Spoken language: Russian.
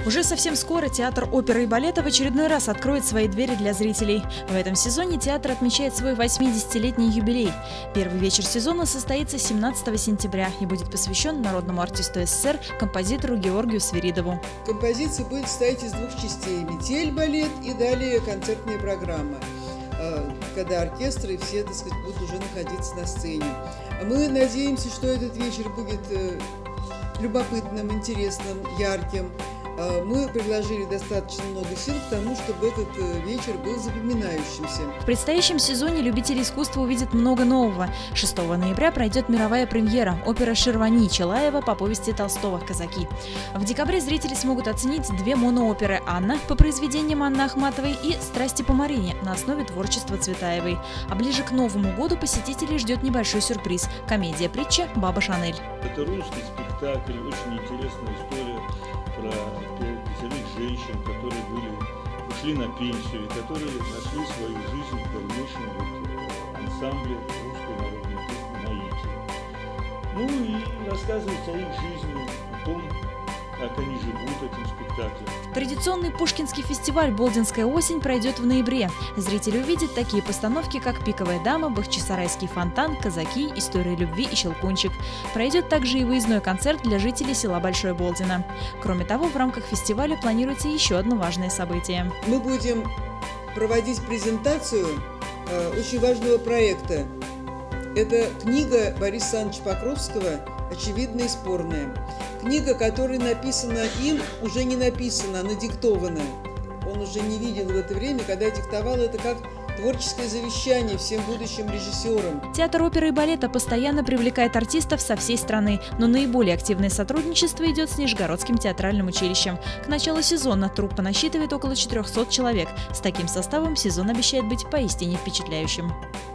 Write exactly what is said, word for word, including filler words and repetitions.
Уже совсем скоро театр оперы и балета в очередной раз откроет свои двери для зрителей. В этом сезоне театр отмечает свой восьмидесятилетний юбилей. Первый вечер сезона состоится семнадцатого сентября и будет посвящен народному артисту СССР, композитору Георгию Свиридову. Композиция будет состоять из двух частей – метель-балет и далее концертная программа, когда оркестры и все, так сказать, будут уже находиться на сцене. Мы надеемся, что этот вечер будет любопытным, интересным, ярким. Мы приложили достаточно много сил к тому, чтобы этот вечер был запоминающимся. В предстоящем сезоне любители искусства увидят много нового. шестого ноября пройдет мировая премьера – опера «Шервани» Челаева по повести Толстого «Казаки». В декабре зрители смогут оценить две монооперы «Анна» по произведениям Анны Ахматовой и «Страсти по Марине» на основе творчества Цветаевой. А ближе к Новому году посетителей ждет небольшой сюрприз – комедия-притча «Баба Шанель». Это русский спектакль, очень интересная история про пятерых женщин, которые были, ушли на пенсию и которые нашли свою жизнь в дальнейшем вот, ансамбле русской народной песни «Наитие». Ну и рассказывается о их жизни, о том, как они живут этим спектаклем. Традиционный пушкинский фестиваль «Болдинская осень» пройдет в ноябре. Зрители увидят такие постановки, как «Пиковая дама», «Бахчисарайский фонтан», «Казаки», «История любви» и «Щелкунчик». Пройдет также и выездной концерт для жителей села Большое Болдино. Кроме того, в рамках фестиваля планируется еще одно важное событие. Мы будем проводить презентацию э, очень важного проекта. Это книга Бориса Александровича Покровского «Очевидное и спорное». Книга, которая написана им, уже не написана, а надиктована. Он уже не видел в это время, когда диктовал это как творческое завещание всем будущим режиссерам. Театр оперы и балета постоянно привлекает артистов со всей страны, но наиболее активное сотрудничество идет с Нижегородским театральным училищем. К началу сезона труппа насчитывает около четырёхсот человек. С таким составом сезон обещает быть поистине впечатляющим.